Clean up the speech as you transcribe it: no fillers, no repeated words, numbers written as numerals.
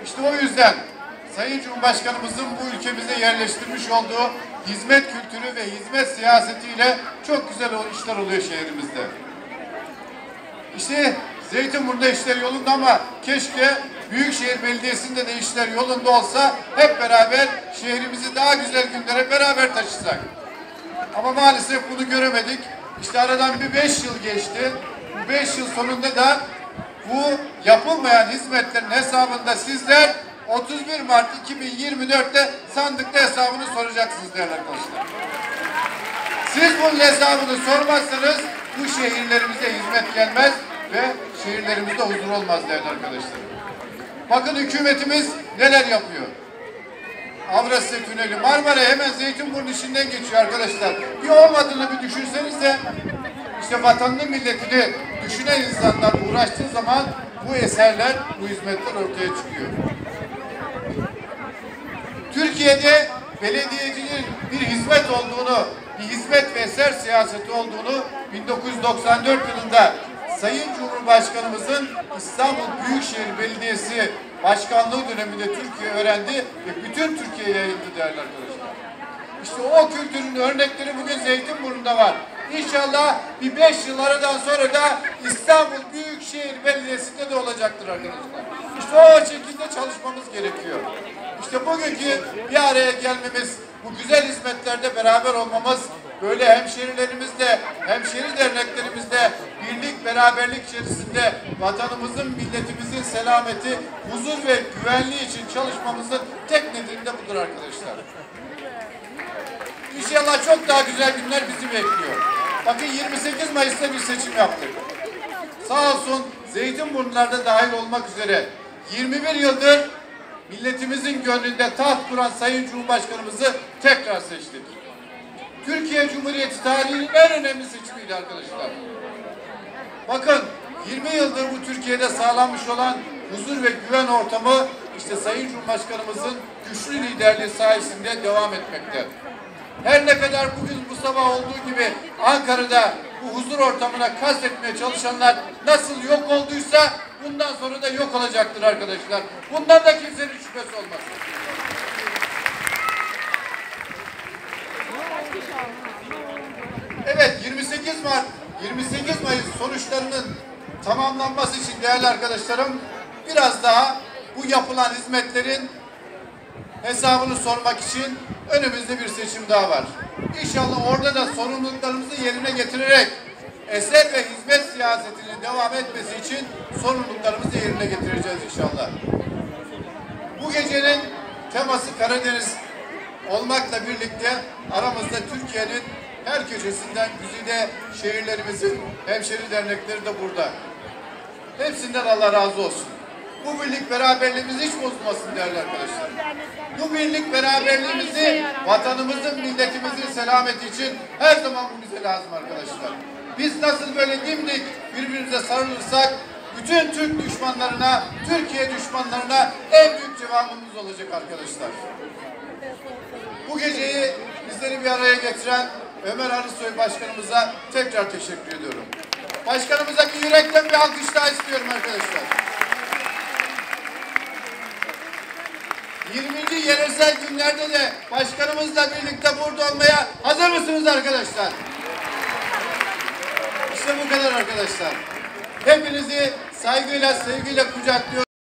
İşte o yüzden Sayın Cumhurbaşkanımızın bu ülkemize yerleştirmiş olduğu hizmet kültürü ve hizmet siyasetiyle çok güzel işler oluyor şehrimizde. İşte Zeytinburnu'nda işler yolunda ama keşke Büyükşehir Belediyesi'nde de işler yolunda olsa hep beraber şehrimizi daha güzel günlere beraber taşısak. Ama maalesef bunu göremedik. İşte aradan bir 5 yıl geçti. Bu 5 yıl sonunda da bu yapılmayan hizmetlerin hesabında sizler 31 Mart 2024'te sandıkta hesabını soracaksınız değerli arkadaşlar. Siz bunun hesabını sormazsanız bu şehirlerimize hizmet gelmez ve şehirlerimizde huzur olmaz değerli arkadaşlar. Bakın hükümetimiz neler yapıyor. Avrasya Tüneli, Marmara hemen Zeytinburnu içinden geçiyor arkadaşlar. Bir olmadığını bir düşünsenize. İşte vatanını, milletini düşünen insanlar uğraştığı zaman bu eserler, bu hizmetler ortaya çıkıyor. Türkiye'de belediyeciliğin bir hizmet olduğunu, bir hizmet ve eser siyaseti olduğunu 1994 yılında Sayın Cumhurbaşkanımızın İstanbul Büyükşehir Belediyesi başkanlığı döneminde Türkiye öğrendi ve bütün Türkiye'ye yayıldı değerli arkadaşlar. İşte o kültürün örnekleri bugün Zeytinburnu'nda var. İnşallah bir 5 yıl aradan sonra da İstanbul Büyükşehir Belediyesi'nde de olacaktır arkadaşlar. İşte o şekilde çalışmamız gerekiyor. İşte bugünkü bir araya gelmemiz, bu güzel hizmetlerde beraber olmamız, böyle hemşerilerimizle, hemşeri derneklerimizle birlik, beraberlik içerisinde vatanımızın, milletimizin selameti, huzur ve güvenliği için çalışmamızın tek nedeni de budur arkadaşlar. İnşallah çok daha güzel günler bizi bekliyor. Bakın 28 Mayıs'ta bir seçim yaptık. Sağ olsun Zeytinburnu'larda dahil olmak üzere 21 yıldır milletimizin gönlünde taht kuran Sayın Cumhurbaşkanımızı tekrar seçtik. Türkiye Cumhuriyeti tarihinin en önemli seçimiydi arkadaşlar. Bakın 20 yıldır bu Türkiye'de sağlanmış olan huzur ve güven ortamı işte Sayın Cumhurbaşkanımızın güçlü liderliği sayesinde devam etmekte. Her ne kadar bugün bu sabah olduğu gibi Ankara'da bu huzur ortamına kastetmeye çalışanlar nasıl yok olduysa bundan sonra da yok olacaktır arkadaşlar. Bundan da kimsenin şüphesi olmaz. Evet 28 Mayıs sonuçlarının tamamlanması için değerli arkadaşlarım biraz daha bu yapılan hizmetlerin hesabını sormak için önümüzde bir seçim daha var. İnşallah orada da sorumluluklarımızı yerine getirerek eser ve hizmet siyasetinin devam etmesi için sorumluluklarımızı yerine getireceğiz inşallah. Bu gecenin teması Karadeniz olmakla birlikte aramızda Türkiye'nin her köşesinden güzide şehirlerimizin hemşeri dernekleri de burada. Hepsinden Allah razı olsun. Bu birlik beraberliğimiz hiç bozulmasın değerli arkadaşlar. Bu birlik beraberliğimizi vatanımızın, milletimizin selameti için her zaman bu bize lazım arkadaşlar. Biz nasıl böyle dimdik birbirimize sarılırsak bütün Türk düşmanlarına, Türkiye düşmanlarına en büyük cevabımız olacak arkadaşlar. Bu geceyi bizleri bir araya getiren Ömer Arısoy Başkanımıza tekrar teşekkür ediyorum. Başkanımıza bir yürekten bir alkış daha istiyorum arkadaşlar. 20. yeresel günlerde de başkanımızla birlikte burada olmaya hazır mısınız arkadaşlar? İşte bu kadar arkadaşlar. Hepinizi saygıyla, sevgiyle kucaklıyorum.